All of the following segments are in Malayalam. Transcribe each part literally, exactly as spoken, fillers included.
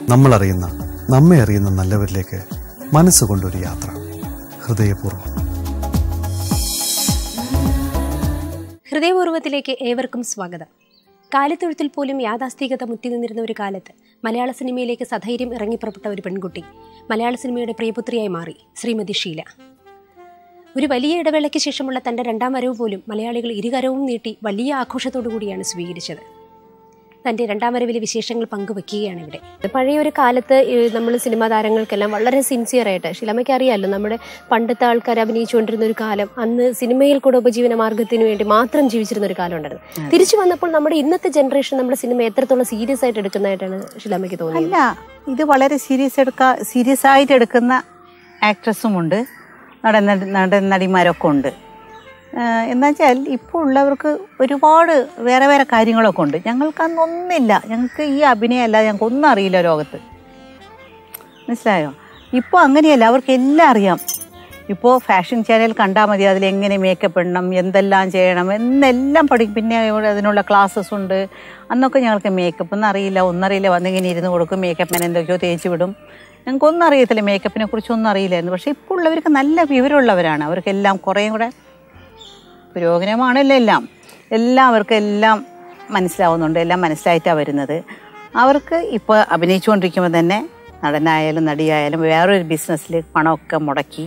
നമ്മൾ അറിയുന്ന നമ്മെ അറിയുന്ന നല്ലവരിലേക്ക് മനസ്സുകൊണ്ടൊരു യാത്ര. ഹൃദയപൂർവ്വം. ഹൃദയപൂർവ്വത്തിലേക്ക് ഏവർക്കും സ്വാഗതം. കാലിത്തൊഴുത്തിൽ പോലും യാഥാസ്ഥികത മുറ്റി നിന്നിരുന്ന ഒരു കാലത്ത് മലയാള സിനിമയിലേക്ക് സധൈര്യം ഇറങ്ങിപ്പുറപ്പെട്ട ഒരു പെൺകുട്ടി മലയാള സിനിമയുടെ പ്രിയപുത്രിയായി മാറി ശ്രീമതി ഷീല. ഒരു വലിയ ഇടവേളയ്ക്ക് ശേഷമുള്ള തൻ്റെ രണ്ടാം വരവ് പോലും മലയാളികൾ ഇരുകരവും നീട്ടി വലിയ ആഘോഷത്തോടു കൂടിയാണ് സ്വീകരിച്ചത്. തൻ്റെ രണ്ടാം വരവിലെ വിശേഷങ്ങൾ പങ്കുവെക്കുകയാണ് ഇവിടെ. പഴയ ഒരു കാലത്ത് നമ്മൾ സിനിമാ താരങ്ങൾക്കെല്ലാം വളരെ സിൻസിയറായിട്ട്, ഷീലമ്മയ്ക്ക് അറിയാമല്ലോ, നമ്മുടെ പണ്ടത്തെ ആൾക്കാർ അഭിനയിച്ചുകൊണ്ടിരുന്ന ഒരു കാലം, അന്ന് സിനിമയിൽ കൂടെ ഉപജീവന മാർഗത്തിന് വേണ്ടി മാത്രം ജീവിച്ചിരുന്ന ഒരു കാലം ഉണ്ടായിരുന്നു. തിരിച്ചു വന്നപ്പോൾ നമ്മുടെ ഇന്നത്തെ ജനറേഷൻ നമ്മുടെ സിനിമ എത്രത്തോളം സീരിയസ് ആയിട്ട് എടുക്കുന്നതായിട്ടാണ് ഷീലമ്മയ്ക്ക് തോന്നിയത്? അല്ല, ഇത് വളരെ സീരിയസ് എടുക്കാ സീരിയസ് ആയിട്ട് എടുക്കുന്ന ആക്ട്രസും ഉണ്ട്, നടൻ നടൻ നടിമാരൊക്കെ ഉണ്ട്. എന്താ വെച്ചാൽ ഇപ്പോൾ ഉള്ളവർക്ക് ഒരുപാട് വേറെ വേറെ കാര്യങ്ങളൊക്കെ ഉണ്ട്. ഞങ്ങൾക്ക് അന്നൊന്നില്ല, ഞങ്ങൾക്ക് ഈ അഭിനയം അല്ലാതെ ഞങ്ങൾക്ക് ഒന്നും അറിയില്ല ലോകത്ത്, മനസ്സിലായോ? ഇപ്പോൾ അങ്ങനെയല്ല, അവർക്ക് എല്ലാം അറിയാം. ഇപ്പോൾ ഫാഷൻ ചാനൽ കണ്ടാൽ മതി, അതിലെങ്ങനെ മേക്കപ്പ് ഇടണം, എന്തെല്ലാം ചെയ്യണം എന്നെല്ലാം പഠിക്കും. പിന്നെ അതിനുള്ള ക്ലാസ്സസ് ഉണ്ട്. അന്നൊക്കെ ഞങ്ങൾക്ക് മേക്കപ്പ് ഒന്നും അറിയില്ല, ഒന്നറിയില്ല, വന്നിങ്ങനെ ഇരുന്ന് കൊടുക്കും, മേക്കപ്പ് മാൻ എന്തൊക്കെയോ തേച്ച് വിടും. ഞങ്ങൾക്കൊന്നും അറിയത്തില്ല, മേക്കപ്പിനെ കുറിച്ചൊന്നും അറിയില്ലായിരുന്നു. പക്ഷേ ഇപ്പോൾ ഉള്ളവർക്ക് നല്ല വിവരമുള്ളവരാണ്. അവർക്കെല്ലാം കുറേയും കൂടെ പുരോഗമനമാണല്ലോ, എല്ലാം എല്ലാവർക്കും എല്ലാം മനസ്സിലാവുന്നുണ്ട്, എല്ലാം മനസ്സിലായിട്ടാണ് വരുന്നത്. അവർക്ക് ഇപ്പോൾ അഭിനയിച്ചുകൊണ്ടിരിക്കുമ്പോൾ തന്നെ നടനായാലും നടിയായാലും വേറൊരു ബിസിനസ്സിൽ പണമൊക്കെ മുടക്കി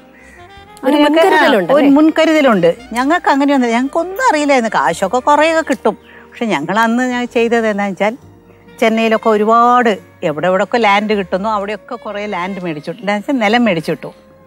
ഒരു മുൻകരുതലുണ്ട്. ഞങ്ങൾക്ക് അങ്ങനെയൊന്നും ഞങ്ങൾക്കൊന്നും അറിയില്ലായിരുന്നു. കാശൊക്കെ കുറേയൊക്കെ കിട്ടും. പക്ഷെ ഞങ്ങൾ അന്ന് ഞാൻ ചെയ്തത് എന്താണെന്ന് വെച്ചാൽ, ചെന്നൈയിലൊക്കെ ഒരുപാട് എവിടെ എവിടെയൊക്കെ ലാൻഡ് കിട്ടുന്നു അവിടെയൊക്കെ കുറേ ലാൻഡ് മേടിച്ചിട്ടു, എന്താണെന്ന് വെച്ചാൽ നിലം മേടിച്ചിട്ടു.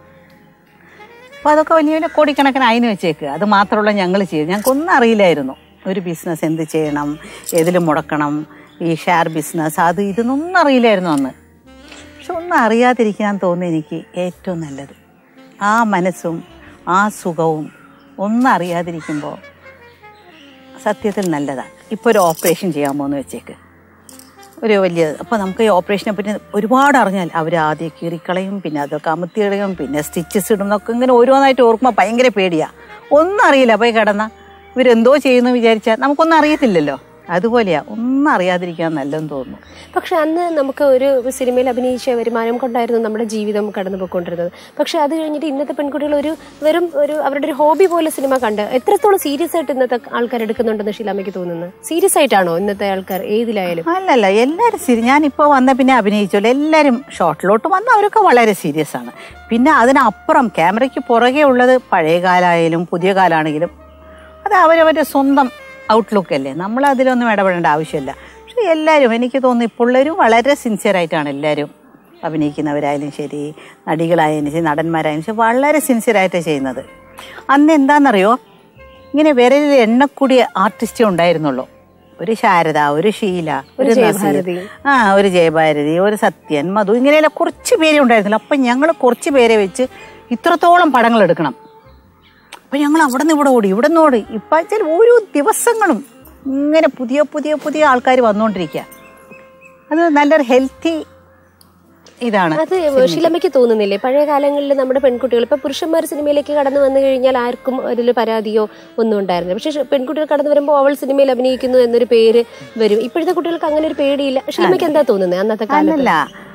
അപ്പോൾ അതൊക്കെ വലിയ വലിയ കോടിക്കണക്കിന് അതിന് വെച്ചേക്കുക. അത് മാത്രമുള്ള ഞങ്ങൾ ചെയ്തു. ഞങ്ങൾക്കൊന്നും അറിയില്ലായിരുന്നു ഒരു ബിസിനസ് എന്ത് ചെയ്യണം, ഏതിൽ മുടക്കണം, ഈ ഷെയർ ബിസിനസ് അത് ഇതൊന്നും അറിയില്ലായിരുന്നു അന്ന്. പക്ഷെ ഒന്നും അറിയാതിരിക്കാൻ തോന്നി എനിക്ക് ഏറ്റവും നല്ലത്. ആ മനസ്സും ആ സുഖവും ഒന്നും അറിയാതിരിക്കുമ്പോൾ സത്യത്തിൽ നല്ലതാണ്. ഇപ്പോൾ ഒരു ഓപ്പറേഷൻ ചെയ്യാൻ പോകുന്ന വെച്ചേക്ക്, ഒരു വലിയ, അപ്പോൾ നമുക്ക് ഈ ഓപ്പറേഷനെ പറ്റി ഒരുപാട് അറിഞ്ഞാൽ അവർ ആദ്യം കീറിക്കളയും, പിന്നെ അതൊക്കെ അമർത്തി കളയും, പിന്നെ സ്റ്റിച്ചസ് ഇടും എന്നൊക്കെ ഇങ്ങനെ ഓരോന്നായിട്ട് ഓർക്കുമ്പോൾ ഭയങ്കര പേടിയാണ്. ഒന്നും അറിയില്ല. പോയി കിടന്നാൽ ഇവരെന്തോ ചെയ്യുന്നു വിചാരിച്ചാൽ നമുക്കൊന്നും അറിയത്തില്ലല്ലോ. അതുപോലെയാ, ഒന്നും അറിയാതിരിക്കാൻ നല്ലതെന്ന് തോന്നുന്നു. പക്ഷെ അന്ന് നമുക്ക് ഒരു സിനിമയിൽ അഭിനയിച്ച വരുമാനം കൊണ്ടായിരുന്നു നമ്മുടെ ജീവിതം കടന്നു പോയിക്കൊണ്ടിരുന്നത്. പക്ഷെ അത് കഴിഞ്ഞിട്ട് ഇന്നത്തെ പെൺകുട്ടികൾ ഒരു വെറും ഒരു അവരുടെ ഒരു ഹോബി പോലെ സിനിമ കണ്ട് എത്രത്തോളം സീരിയസ് ആയിട്ട് ഇന്നത്തെ ആൾക്കാർ എടുക്കുന്നുണ്ടെന്ന് ഷീലമ്മയ്ക്ക് തോന്നുന്നത്? സീരിയസ് ആയിട്ടാണോ ഇന്നത്തെ ആൾക്കാർ ഏതിലായാലും? അല്ലല്ല, എല്ലാവരും സീരി ഞാനിപ്പോൾ വന്ന പിന്നെ അഭിനയിച്ചല്ലോ, എല്ലാവരും ഷോർട്ടിലോട്ട് വന്ന അവരൊക്കെ വളരെ സീരിയസ് ആണ്. പിന്നെ അതിനപ്പുറം ക്യാമറയ്ക്ക് പുറകെ ഉള്ളത് പഴയ കാലമായാലും പുതിയ കാലമാണെങ്കിലും അത് അവരവരുടെ സ്വന്തം ഔട്ട്ലുക്ക് അല്ലേ, നമ്മൾ അതിലൊന്നും ഇടപെടേണ്ട ആവശ്യമില്ല. പക്ഷെ എല്ലാവരും എനിക്ക് തോന്നുന്നു ഇപ്പോൾ ഉള്ളവരും വളരെ സിൻസിയറായിട്ടാണ് എല്ലാവരും അഭിനയിക്കുന്നവരായാലും ശരി, നടികളായാലും ശരി, നടന്മാരായാലും ശരി, വളരെ സിൻസിയറായിട്ടാണ് ചെയ്യുന്നത്. അന്ന് എന്താണെന്നറിയോ, ഇങ്ങനെ വിരലിൽ എണ്ണക്കൂടിയ ആർട്ടിസ്റ്റേ ഉണ്ടായിരുന്നുള്ളൂ. ഒരു ശാരദ, ഒരു ഷീല, ഒരു ആ ഒരു ജയഭാരതി, ഒരു സത്യൻ, മധു, ഇങ്ങനെയുള്ള കുറച്ച് പേരെ ഉണ്ടായിരുന്നില്ല. അപ്പം ഞങ്ങൾ കുറച്ച് പേരെ വെച്ച് ഇത്രത്തോളം പടങ്ങൾ എടുക്കണം. അപ്പം ഞങ്ങൾ അവിടെ നിന്ന് ഇവിടെ ഓടി, ഇവിടെ നിന്ന് ഓടി. ഇപ്പം വെച്ചാൽ ഓരോ ദിവസങ്ങളും ഇങ്ങനെ പുതിയ പുതിയ പുതിയ ആൾക്കാർ വന്നുകൊണ്ടിരിക്കുക. അത് നല്ലൊരു ഹെൽത്തി ഇതാണ്. അത് ഷീലമ്മയ്ക്ക് തോന്നുന്നില്ലേ, പഴയ കാലങ്ങളിൽ നമ്മുടെ പെൺകുട്ടികൾ ഇപ്പം പുരുഷന്മാർ സിനിമയിലേക്ക് കടന്നു വന്നു കഴിഞ്ഞാൽ ആർക്കും അതിൽ പരാതിയോ ഒന്നും ഉണ്ടായിരുന്നില്ല. പക്ഷേ പെൺകുട്ടികൾ കടന്നു വരുമ്പോൾ അവൾ സിനിമയിൽ അഭിനയിക്കുന്നു എന്നൊരു പേര് വരും. ഇപ്പോഴത്തെ കുട്ടികൾക്ക് അങ്ങനെ ഒരു പേടിയില്ല. ഷീലമ്മയ്ക്ക് എന്താ തോന്നുന്നത് അന്നത്തെ കാലത്തല്ല?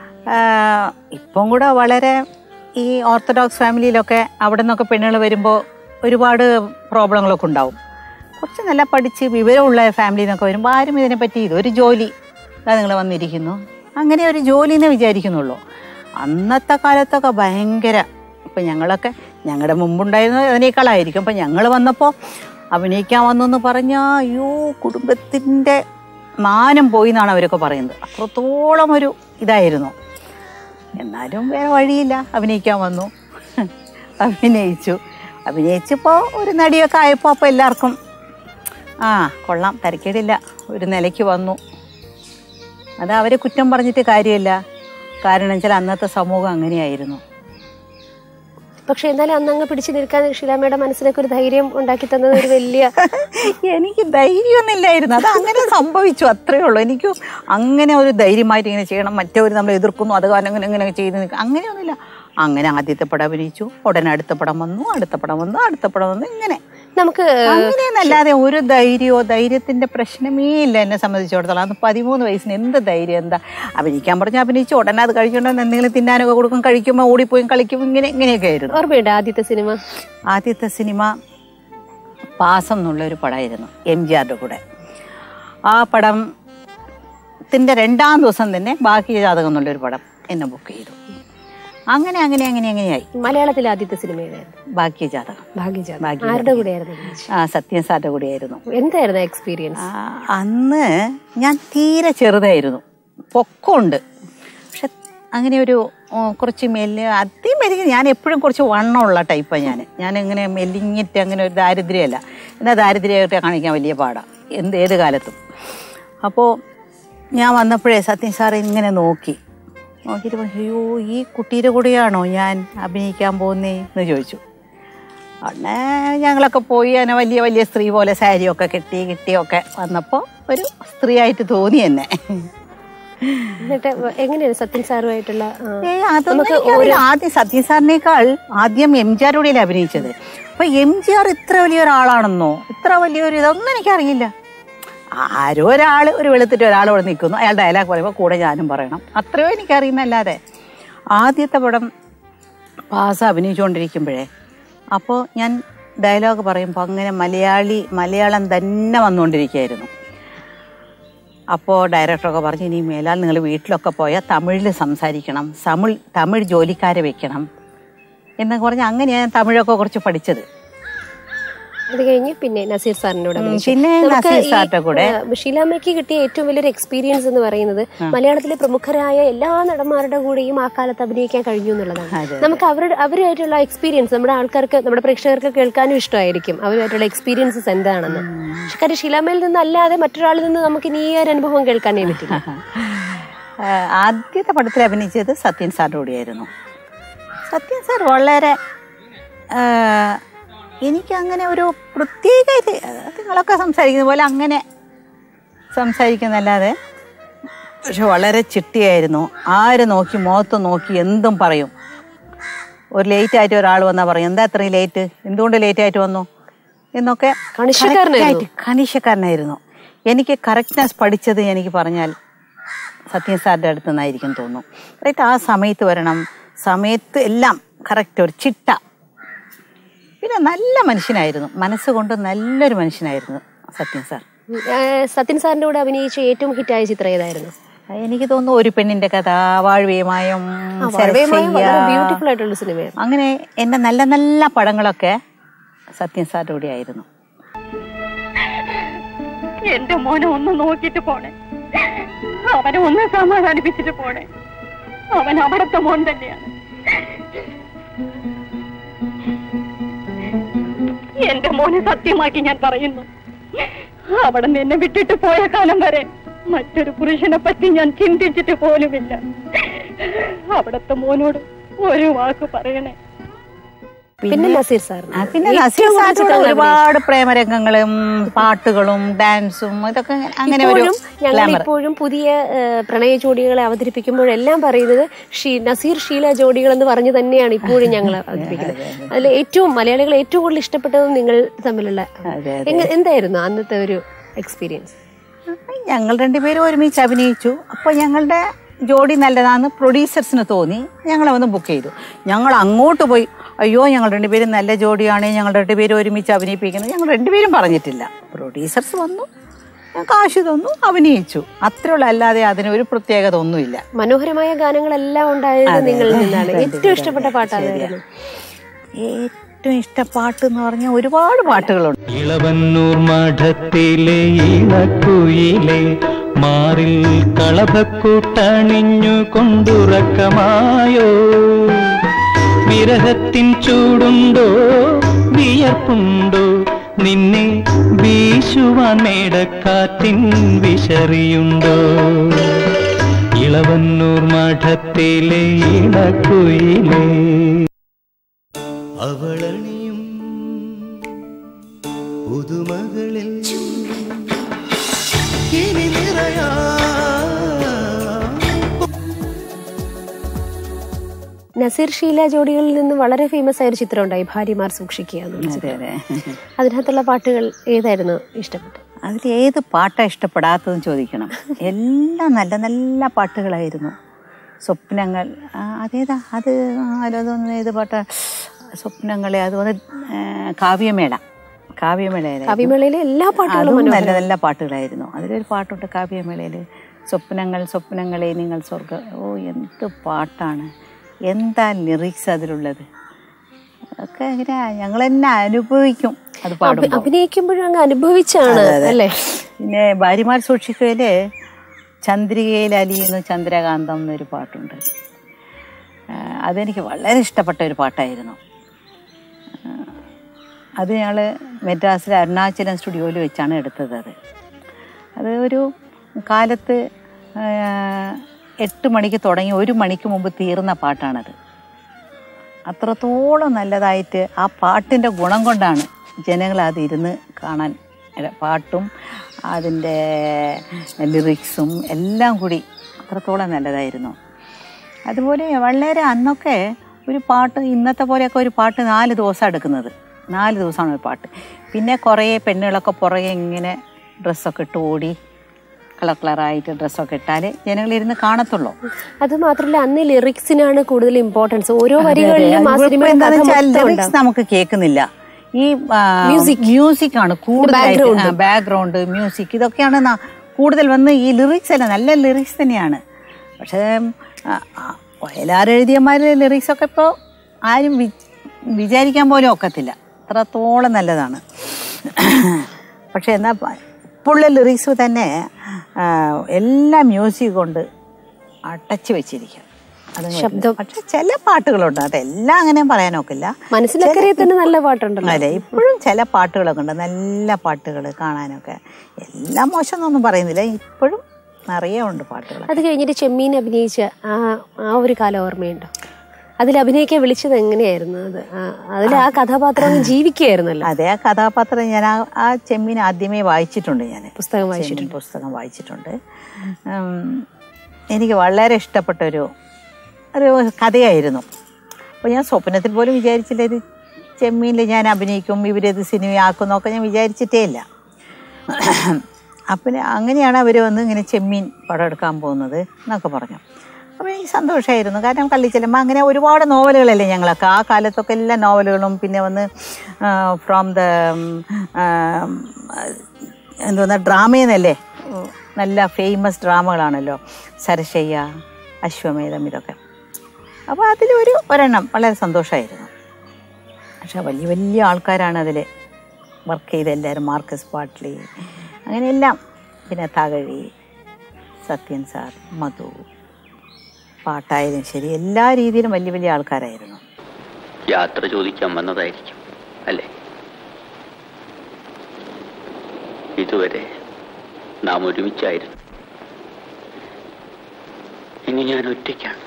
ഇപ്പം കൂടെ വളരെ ഈ ഓർത്തഡോക്സ് ഫാമിലിയിലൊക്കെ അവിടെ നിന്നൊക്കെ പെണ്ണുകൾ വരുമ്പോൾ ഒരുപാട് പ്രോബ്ലങ്ങളൊക്കെ ഉണ്ടാവും. കുറച്ച് നല്ല പഠിച്ച് വിവരമുള്ള ഫാമിലിയിൽ നിന്നൊക്കെ വരുമ്പോൾ ആരും ഇതിനെപ്പറ്റി ഇതൊരു ജോലി അതാ നിങ്ങൾ വന്നിരിക്കുന്നു അങ്ങനെ ഒരു ജോലി എന്നേ വിചാരിക്കുന്നുള്ളൂ. അന്നത്തെ കാലത്തൊക്കെ ഭയങ്കര, ഇപ്പം ഞങ്ങളൊക്കെ ഞങ്ങളുടെ മുമ്പുണ്ടായിരുന്നത് അതിനേക്കാളായിരിക്കും. അപ്പം ഞങ്ങൾ വന്നപ്പോൾ അഭിനയിക്കാൻ വന്നു എന്ന് പറഞ്ഞാൽ അയ്യോ കുടുംബത്തിൻ്റെ മാനം പോയി എന്നാണ് അവരൊക്കെ പറയുന്നത്. അത്രത്തോളം ഒരു ഇതായിരുന്നു. എന്നാലും വേറെ വഴിയില്ല, അഭിനയിക്കാൻ വന്നു, അഭിനയിച്ചു. അഭിനയിച്ചപ്പോൾ ഒരു നടിയൊക്കെ ആയപ്പോൾ അപ്പോൾ എല്ലാവർക്കും ആ കൊള്ളാം, തരക്കേടില്ല, ഒരു നിലയ്ക്ക് വന്നു. അത് അവരെ കുറ്റം പറഞ്ഞിട്ട് കാര്യമില്ല. കാരണം വെച്ചാൽ അന്നത്തെ സമൂഹം അങ്ങനെയായിരുന്നു. പക്ഷെ എന്നാലും അന്നങ്ങ് പിടിച്ചു നിൽക്കാൻ ഷീലമ്മയുടെ മനസ്സിലൊക്കെ ഒരു ധൈര്യം ഉണ്ടാക്കി തന്നത് ഒരു വലിയ എനിക്ക് ധൈര്യമൊന്നും ഇല്ലായിരുന്നു. അത് അങ്ങനെ സംഭവിച്ചു, അത്രേ ഉള്ളൂ. എനിക്ക് അങ്ങനെ ഒരു ധൈര്യമായിട്ട് ഇങ്ങനെ ചെയ്യണം, മറ്റവർ നമ്മൾ എതിർക്കുന്നു, അത് കാരണം അങ്ങനെ ഇങ്ങനെ ചെയ്ത് നിൽക്കുക അങ്ങനെയൊന്നുമില്ല. അങ്ങനെ ആദ്യത്തെ പടം അഭിനയിച്ചു, ഉടനെ അടുത്ത പടം വന്നു, അടുത്ത പടം വന്നു, അടുത്ത പടം വന്നു, ഇങ്ങനെ നമുക്ക് അങ്ങനെയെന്നല്ലാതെ ഒരു ധൈര്യമോ ധൈര്യത്തിന്റെ പ്രശ്നമേ ഇല്ല എന്നെ സംബന്ധിച്ചിടത്തോളം. അന്ന് പതിമൂന്ന് വയസ്സിന് എന്ത് ധൈര്യം, എന്താ അഭിനയിക്കാൻ പറഞ്ഞാൽ അഭിനയിച്ചു ഉടനെ അത് കഴിക്കണമെന്ന് എന്തെങ്കിലും തിന്നാനൊക്കെ കൊടുക്കും, കഴിക്കുമ്പോൾ ഓടിപ്പോയും കളിക്കും, ഇങ്ങനെ ഇങ്ങനെയൊക്കെ ആയിരുന്നു. ഓർമ്മയുണ്ട് ആദ്യത്തെ സിനിമ? ആദ്യത്തെ സിനിമ പാസം എന്നുള്ളൊരു പടമായിരുന്നു, എം ജി ആറിന്റെ കൂടെ. ആ പടത്തിന്റെ രണ്ടാം ദിവസം തന്നെ ബാക്കി ജാതകം എന്നുള്ളൊരു പടം എന്നെ ബുക്ക് ചെയ്തു. അങ്ങനെ അങ്ങനെ അങ്ങനെ അങ്ങനെയായി. മലയാളത്തിലെ ആദ്യത്തെ സിനിമ ഭാഗ്യജാതകം. ഭാഗ്യജാതകം ആരുടെ കൂടെയായിരുന്നു? ആ സത്യൻ സാറിന്റെ കൂടെയായിരുന്നു. എന്തായിരുന്നു എക്സ്പീരിയൻസ്? അന്ന് ഞാൻ തീരെ ചെറുതായിരുന്നു, പൊക്കമുണ്ട്, പക്ഷെ അങ്ങനെ ഒരു കുറച്ച് മെല്ല് അധികം മെലിഞ്ഞ്, ഞാൻ എപ്പോഴും കുറച്ച് വണ്ണമുള്ള ടൈപ്പാണ് ഞാൻ. ഞാൻ ഇങ്ങനെ മെലിഞ്ഞിട്ട് അങ്ങനെ ഒരു ദാരിദ്ര്യമല്ല, എന്നാൽ ദാരിദ്ര്യമായിട്ട് കാണിക്കാൻ വലിയ പാടാണ് എന്ത് ഏത് കാലത്തും. അപ്പോൾ ഞാൻ വന്നപ്പോഴേ സത്യൻ സാർ ഇങ്ങനെ നോക്കി നോക്കിയിട്ട് പറഞ്ഞു, അയ്യോ ഈ കുട്ടിയുടെ കൂടെയാണോ ഞാൻ അഭിനയിക്കാൻ പോകുന്നേ എന്ന് ചോദിച്ചു. അന്നേ ഞങ്ങളൊക്കെ പോയി അങ്ങനെ വലിയ വലിയ സ്ത്രീ പോലെ സാരിയൊക്കെ കെട്ടി കിട്ടിയൊക്കെ വന്നപ്പോൾ ഒരു സ്ത്രീ ആയിട്ട് തോന്നി എന്നെ. എന്നിട്ട് എങ്ങനെയാണ് സത്യൻ സാറുമായിട്ടുള്ള? ആദ്യം സത്യൻ സാറിനേക്കാൾ ആദ്യം എം ജി ആറുടെ അഭിനയിച്ചത്. അപ്പൊ എം ജി ആർ ഇത്ര വലിയൊരാളാണെന്നോ ഇത്ര വലിയൊരു ഇതൊന്നും എനിക്കറിയില്ല. ആരോ ഒരാൾ ഒരു വെളുത്തിട്ട് ഒരാൾ ഇവിടെ നിൽക്കുന്നു, അയാൾ ഡയലോഗ് പറയുമ്പോൾ കൂടെ ഞാനും പറയണം, അത്രയോ എനിക്കറിയുന്നല്ലാതെ. ആദ്യത്തെ പടം പാസ അഭിനയിച്ചുകൊണ്ടിരിക്കുമ്പോഴേ അപ്പോൾ ഞാൻ ഡയലോഗ് പറയുമ്പോൾ അങ്ങനെ മലയാളി മലയാളം തന്നെ വന്നുകൊണ്ടിരിക്കുകയായിരുന്നു. അപ്പോൾ ഡയറക്ടറൊക്കെ പറഞ്ഞു, ഇനി മേലാൽ നിങ്ങൾ വീട്ടിലൊക്കെ പോയാൽ തമിഴിൽ സംസാരിക്കണം, തമിഴ് തമിഴ് ജോലിക്കാരെ വെക്കണം എന്നൊക്കെ പറഞ്ഞ് അങ്ങനെ ഞാൻ തമിഴൊക്കെ കുറച്ച് പഠിച്ചത്. അത് കഴിഞ്ഞ് പിന്നെ നസീർ സാറിന്റെ കൂടെ പിന്നെ നസീർ സാറിന്റെ കൂടെ ഷീലാമ്മയ്ക്ക് കിട്ടിയ ഏറ്റവും വലിയൊരു എക്സ്പീരിയൻസ് എന്ന് പറയുന്നത് മലയാളത്തിലെ പ്രമുഖരായ എല്ലാ നടന്മാരുടെ കൂടെയും ആ കാലത്ത് അഭിനയിക്കാൻ കഴിഞ്ഞു എന്നുള്ളതാണ്. നമുക്ക് അവരുടെ അവരുമായിട്ടുള്ള എക്സ്പീരിയൻസ് നമ്മുടെ ആൾക്കാർക്ക്, നമ്മുടെ പ്രേക്ഷകർക്ക് കേൾക്കാനും ഇഷ്ടമായിരിക്കും അവരുമായിട്ടുള്ള എക്സ്പീരിയൻസസ് എന്താണെന്ന്. കാര്യം ഷീലാമ്മയിൽ നിന്നല്ലാതെ മറ്റൊരാളിൽ നിന്ന് നമുക്ക് ഇനി ഈ ഒരു അനുഭവം കേൾക്കാനേ പറ്റില്ല. ആദ്യത്തെ പടത്തിൽ അഭിനയിച്ചത് സത്യൻ സാറിന്റെ കൂടെയായിരുന്നു. സത്യൻ സാർ വളരെ എനിക്കങ്ങനെ ഒരു പ്രത്യേകമായിട്ട് നിങ്ങളൊക്കെ സംസാരിക്കുന്ന പോലെ അങ്ങനെ സംസാരിക്കുന്നല്ലാതെ, പക്ഷെ വളരെ ചിട്ടിയായിരുന്നു. ആര് നോക്കി മുഖത്ത് നോക്കി എന്തും പറയും. ഒരു ലേറ്റ് ആയിട്ട് ഒരാൾ വന്നാൽ പറയും, എന്താ അത്രയും ലേറ്റ്, എന്തുകൊണ്ട് ലേറ്റ് ആയിട്ട് വന്നു എന്നൊക്കെ. കണിശക്കാരനായിരുന്നു. എനിക്ക് കറക്റ്റ്നെസ് പഠിച്ചത് എനിക്ക് പറഞ്ഞാൽ സത്യൻ സാറിൻ്റെ അടുത്ത് നിന്നായിരിക്കും തോന്നുന്നു. കറക്റ്റ് ആ സമയത്ത് വരണം, സമയത്ത് എല്ലാം കറക്റ്റ് ഒരു ചിട്ട. പിന്നെ നല്ല മനുഷ്യനായിരുന്നു, മനസ്സുകൊണ്ട് നല്ലൊരു മനുഷ്യനായിരുന്നു സത്യൻ സാർ. സത്യൻ സാറിന്റെ കൂടെ അഭിനയിച്ച ഏറ്റവും ഹിറ്റായ ചിത്രം ഏതായിരുന്നു? എനിക്ക് തോന്നുന്നു ഒരു പെണ്ണിന്റെ കഥ, വാഴ്വേമായം, ബ്യൂട്ടിഫുൾ ആയിട്ടുള്ള സിനിമയാണ്. അങ്ങനെ എന്റെ നല്ല നല്ല പടങ്ങളൊക്കെ സത്യൻ സാറിന്റെ കൂടെ ആയിരുന്നു. എന്റെ മോനെ ഒന്ന് നോക്കിട്ട് പോണേ, അവനെ ഒന്ന് സമാധാനിപ്പിച്ചിട്ട് പോണേ. അവൻ അവിടത്തെ മോൻ തന്നെയാണ്. എന്റെ മോനെ സത്യമാക്കി ഞാൻ പറയുന്നു, അവിടെ നിന്ന് വിട്ടിട്ട് പോയ കാലം വരെ മറ്റൊരു പുരുഷനെ പറ്റി ഞാൻ ചിന്തിച്ചിട്ട് പോലുമില്ല. അവിടത്തെ മോനോട് ഒരു വാക്ക് പറയണേ. പിന്നെ നസീർ സാർ പിന്നെ നസീർ സാറിന്റെ ഒരുപാട് പ്രേമരംഗങ്ങളും പാട്ടുകളും ഡാൻസും ഇതൊക്കെ അങ്ങനെ ഞങ്ങളിപ്പോഴും പുതിയ പ്രണയ ജോഡികളെ അവതരിപ്പിക്കുമ്പോഴെല്ലാം പറയുന്നത് നസീർ ഷീല ജോഡികൾ എന്ന് പറഞ്ഞു തന്നെയാണ് ഇപ്പോഴും ഞങ്ങൾ അവതരിപ്പിക്കുന്നത്. അതിൽ ഏറ്റവും മലയാളികൾ ഏറ്റവും കൂടുതൽ ഇഷ്ടപ്പെട്ടതും നിങ്ങൾ തമ്മിലുള്ള എന്തായിരുന്നു അന്നത്തെ ഒരു എക്സ്പീരിയൻസ്? ഞങ്ങൾ രണ്ടുപേരും ഒരുമിച്ച് അഭിനയിച്ചു. അപ്പോൾ ഞങ്ങളുടെ ജോഡി നല്ലതാണെന്ന് പ്രൊഡ്യൂസേഴ്സിന് തോന്നി, ഞങ്ങളെ വന്ന് ബുക്ക് ചെയ്തു. ഞങ്ങൾ അങ്ങോട്ട് പോയി, അയ്യോ ഞങ്ങൾ രണ്ടുപേരും നല്ല ജോഡിയാണ്, ഞങ്ങൾ രണ്ടുപേരും ഒരുമിച്ച് അഭിനയിപ്പിക്കുന്നത് ഞങ്ങൾ രണ്ടുപേരും പറഞ്ഞിട്ടില്ല. പ്രൊഡ്യൂസേഴ്സ് വന്നു, കാശ് തന്നു, അഭിനയിച്ചു, അത്രയുള്ള. അല്ലാതെ അതിനൊരു പ്രത്യേകത ഒന്നുമില്ല. മനോഹരമായ ഗാനങ്ങളെല്ലാം ഉണ്ടായത് നിങ്ങളിൽ നിന്നാണ്. ഏറ്റവും ഇഷ്ടപ്പെട്ട പാട്ടായിരുന്നു? ഏറ്റവും ഇഷ്ടപ്പാട്ട് എന്ന് പറഞ്ഞാൽ ഒരുപാട് പാട്ടുകളുണ്ട്. ഇളവന്നൂർ മഠത്തിലെ ഇളക്കുയിലെ മാറിൽ കളഭക്കൂട്ടണിഞ്ഞു കൊണ്ടുറക്കമായോ, വിരഹത്തിൻ ചൂടുണ്ടോ വിയർപ്പുണ്ടോ, നിന്നെ വീശുവാൻ മേടക്കാറ്റിൻ വിശറിയുണ്ടോ. ഇളവന്നൂർ മഠത്തിലെ ഇളക്കുയിലെ അവളണിയും പുതുമകളിൽ ഇനി നിറയാ. നസീർ ഷീല ജോഡികളിൽ നിന്ന് വളരെ ഫേമസ് ആയ ഒരു ചിത്രം ഉണ്ടായി, ഭാര്യമാർ സൂക്ഷിക്കുക. അതെ അതെ. അതിനകത്തുള്ള പാട്ടുകൾ ഏതായിരുന്നു ഇഷ്ടപ്പെട്ടത്? അതിൽ ഏത് പാട്ടാണ് ഇഷ്ടപ്പെടാത്തതെന്ന് ചോദിക്കണം. എല്ലാം നല്ല നല്ല പാട്ടുകളായിരുന്നു. സ്വപ്നങ്ങൾ, അതേതാ അത്, അതൊന്ന് ഏത് പാട്ടാ, സ്വപ്നങ്ങളെ, അതുപോലെ കാവ്യമേള. കാവ്യമേള കാവ്യമേളയിലെ എല്ലാ പാട്ടുകളും നല്ല നല്ല പാട്ടുകളായിരുന്നു. അതിലൊരു പാട്ടുണ്ട് കാവ്യമേളയിൽ, സ്വപ്നങ്ങൾ സ്വപ്നങ്ങളെ നിങ്ങൾ സ്വർഗ. ഓ എന്ത് പാട്ടാണ്, എന്താ ലിറിക്സ് അതിലുള്ളത്. അതൊക്കെ എങ്ങനെ ഞങ്ങൾ തന്നെ അനുഭവിക്കും അത് പാടുമ്പോൾ. അഭിനയിക്കുമ്പോഴും അങ്ങ് അനുഭവിച്ചാണ് അല്ലേ. പിന്നെ ഭാര്യമാർ സൂക്ഷിക്കയില് ചന്ദ്രികയിൽ അലിയുന്നു ചന്ദ്രകാന്തം എന്നൊരു പാട്ടുണ്ട്. അതെനിക്ക് വളരെ ഇഷ്ടപ്പെട്ട ഒരു പാട്ടായിരുന്നു. അത് ഞങ്ങൾ മദ്രാസിലെ അരുണാചലം സ്റ്റുഡിയോയിൽ വെച്ചാണ് എടുത്തത്. അത് അത് ഒരു കാലത്ത് എട്ട് മണിക്ക് തുടങ്ങി ഒരു മണിക്ക് മുമ്പ് തീർന്ന പാട്ടാണത്. അത്രത്തോളം നല്ലതായിട്ട് ആ പാട്ടിൻ്റെ ഗുണം കൊണ്ടാണ് ജനങ്ങൾ അതിരുന്ന് കാണാൻ. പാട്ടും അതിൻ്റെ ലിറിക്സും എല്ലാം കൂടി അത്രത്തോളം നല്ലതായിരുന്നു. അതുപോലെ വളരെ അന്നൊക്കെ ഒരു പാട്ട്, ഇന്നത്തെ പോലെയൊക്കെ ഒരു പാട്ട് നാല് ദിവസം എടുക്കുന്നത്. നാല് ദിവസമാണ് ഒരു പാട്ട്. പിന്നെ കുറേ പെണ്ണുകളൊക്കെ പുറകെ ഇങ്ങനെ ഡ്രസ്സൊക്കെ ഇട്ട് ഓടി കളർ കളറായിട്ട് ഡ്രസ്സൊക്കെ ഇട്ടാൽ ജനങ്ങളിരുന്ന് കാണത്തുള്ളൂ. അത് മാത്രമല്ല അന്ന് ലിറിക്സിനാണ് കൂടുതൽ ഇമ്പോർട്ടൻസ്. ഓരോ വരികളിലും ലിറിക്സ് നമുക്ക് കേൾക്കുന്നില്ല. ഈ മ്യൂസിക് ആണ് കൂടുതലായിട്ട്, ബാക്ക്ഗ്രൗണ്ട് മ്യൂസിക് ഇതൊക്കെയാണ് കൂടുതൽ വന്ന് ഈ ലിറിക്സ് അല്ല, നല്ല ലിറിക്സ് തന്നെയാണ്. പക്ഷേ വയലാർ എഴുതിയമാര് ലിറിക്സൊക്കെ ഇപ്പോൾ ആരും വിചാരിക്കാൻ പോലും ഒക്കത്തില്ല, അത്രത്തോളം നല്ലതാണ്. പക്ഷെ എന്നാൽ ഇപ്പോഴുള്ള ലിറിക്സ് തന്നെ എല്ലാ മ്യൂസിക് കൊണ്ട് അടച്ചു വെച്ചിരിക്കുക. ശബ്ദം. പക്ഷെ ചില പാട്ടുകളുണ്ട്, അതെല്ലാം അങ്ങനെ പറയാനൊക്കില്ല. മനസ്സിലൊക്കെ തന്നെ നല്ല പാട്ടുണ്ടല്ലോ അല്ലേ. ഇപ്പോഴും ചില പാട്ടുകളൊക്കെ ഉണ്ട്, നല്ല പാട്ടുകൾ കാണാനൊക്കെ. എല്ലാം മോശം എന്നൊന്നും പറയുന്നില്ല, ഇപ്പോഴും നിറയെ ഉണ്ട് പാട്ടുകൾ. അത് കഴിഞ്ഞിട്ട് ചെമ്മീൻ അഭിനയിച്ച ആ ആ ഒരു കാലം ഓർമ്മയുണ്ടോ? അതിൽ അഭിനയിക്കാൻ വിളിച്ചത് എങ്ങനെയായിരുന്നു? അത് അതിൽ ആ കഥാപാത്രം ജീവിക്കുകയായിരുന്നല്ലോ. അതെ, ആ കഥാപാത്രം ഞാൻ ആ ആ ചെമ്മീൻ ആദ്യമേ വായിച്ചിട്ടുണ്ട്. ഞാൻ പുസ്തകം വായിച്ചിട്ടുണ്ട് പുസ്തകം വായിച്ചിട്ടുണ്ട് എനിക്ക് വളരെ ഇഷ്ടപ്പെട്ടൊരു ഒരു കഥയായിരുന്നു. അപ്പോൾ ഞാൻ സ്വപ്നത്തിൽ പോലും വിചാരിച്ചില്ല ഇത് ചെമ്മീനിൽ ഞാൻ അഭിനയിക്കും, ഇവരത് സിനിമയാക്കും എന്നൊക്കെ ഞാൻ വിചാരിച്ചിട്ടേ ഇല്ല. അപ്പം അങ്ങനെയാണ് അവർ വന്ന് ഇങ്ങനെ ചെമ്മീൻ പടം എടുക്കാൻ പോകുന്നത് എന്നൊക്കെ പറഞ്ഞു. അപ്പോൾ എനിക്ക് സന്തോഷമായിരുന്നു. കാരണം കള്ളിച്ചെല്ലുമ്പോൾ അങ്ങനെ ഒരുപാട് നോവലുകളല്ലേ ഞങ്ങളൊക്കെ ആ കാലത്തൊക്കെ എല്ലാ നോവലുകളും. പിന്നെ വന്ന് ഫ്രോം ദ എന്തോന്നാ ഡ്രാമയെന്നല്ലേ, നല്ല ഫേമസ് ഡ്രാമകളാണല്ലോ, സരശയ്യ, അശ്വമേധം, ഇതൊക്കെ. അപ്പോൾ അതിലൊരു ഒരെണ്ണം വളരെ സന്തോഷമായിരുന്നു. പക്ഷെ വലിയ വലിയ ആൾക്കാരാണ് അതിൽ വർക്ക് ചെയ്ത എല്ലാവരും. മാർക്കസ് പാട്ട്ലി, അങ്ങനെയെല്ലാം. പിന്നെ തകഴി, സത്യൻ സാർ, മധു, പാട്ടായാലും ശരി, എല്ലാ രീതിയിലും വലിയ വലിയ ആൾക്കാരായിരുന്നു. യാത്ര ചോദിക്കാൻ വന്നതായിരിക്കും അല്ലേ? ഇതുവരെ നാം ഒരുമിച്ചായിരുന്നു, ഇനി ഞാൻ ഒറ്റയ്ക്കാണ്.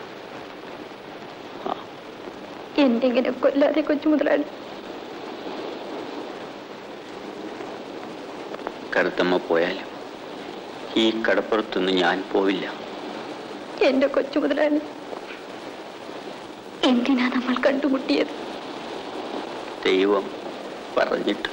എന്തെങ്കിലും കൊല്ലാതെ കൊച്ചു മുതലാളി. കറുത്തമ്മ പോയാലും ഈ കടപ്പുറത്തൊന്നും ഞാൻ പോവില്ല. എന്റെ കൊച്ചു മുതലാളി, എന്തിനാ നമ്മൾ കണ്ടുമുട്ടിയത്? ദൈവം പറഞ്ഞിട്ട്.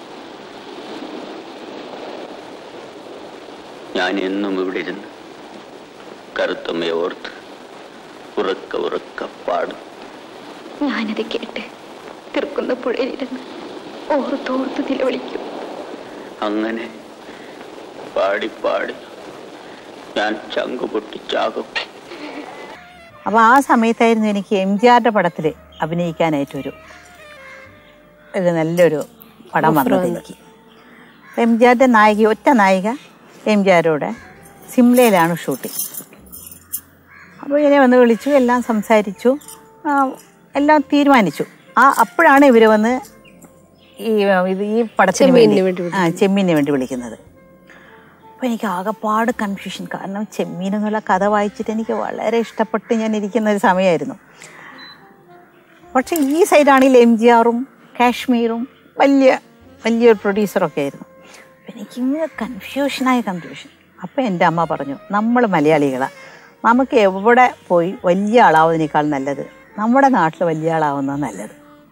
ഞാൻ എന്നും ഇവിടെ ഇരുന്ന് കറുത്തമ്മയെ ഓർത്ത് ഉറക്ക ഉറക്ക പാടും. ഞാനത് കേട്ട് തീർക്കുന്ന പുഴയിലിരുന്ന് ഓർത്തോർത്ത് നിലവിളിക്കും. അങ്ങനെ പാടി പാടി ഞാൻ ചങ്കു പൊട്ടിച്ചാകും. അപ്പോൾ ആ സമയത്തായിരുന്നു എനിക്ക് എം ജി ആറിൻ്റെ പടത്തിൽ അഭിനയിക്കാനായിട്ടൊരു ഒരു നല്ലൊരു പടം വന്നത് എനിക്ക്. എം ജി ആറിൻ്റെ നായിക, ഒറ്റ നായിക എം ജി ആരോടെ സിംലയിലാണ് ഷൂട്ടിങ്. അപ്പോൾ ഇങ്ങനെ വന്ന് വിളിച്ചു, എല്ലാം സംസാരിച്ചു, എല്ലാം തീരുമാനിച്ചു. ആ അപ്പോഴാണ് ഇവർ വന്ന് ഈ ഇത് ഈ പടത്തിന് വേണ്ടി ആ ചെമ്മീന് വേണ്ടി വിളിക്കുന്നത്. അപ്പോൾ എനിക്ക് ആകെപ്പാട് കൺഫ്യൂഷൻ. കാരണം ചെമ്മീൻ എന്നുള്ള കഥ വായിച്ചിട്ട് എനിക്ക് വളരെ ഇഷ്ടപ്പെട്ട് ഞാൻ ഇരിക്കുന്ന ഒരു സമയമായിരുന്നു. പക്ഷേ ഈ സൈഡാണെങ്കിൽ എം ജി ആറും കാശ്മീറും വലിയ വലിയൊരു പ്രൊഡ്യൂസറൊക്കെ ആയിരുന്നു. അപ്പം എനിക്കിങ്ങനെ കൺഫ്യൂഷനായ കൺഫ്യൂഷൻ. അപ്പോൾ എൻ്റെ അമ്മ പറഞ്ഞു, നമ്മൾ മലയാളികളാണ്, നമുക്ക് എവിടെ പോയി വലിയ ആളാവുന്നതിനേക്കാൾ നല്ലത് നമ്മുടെ നാട്ടിൽ വലിയ ആളാവുന്നത് നല്ലത്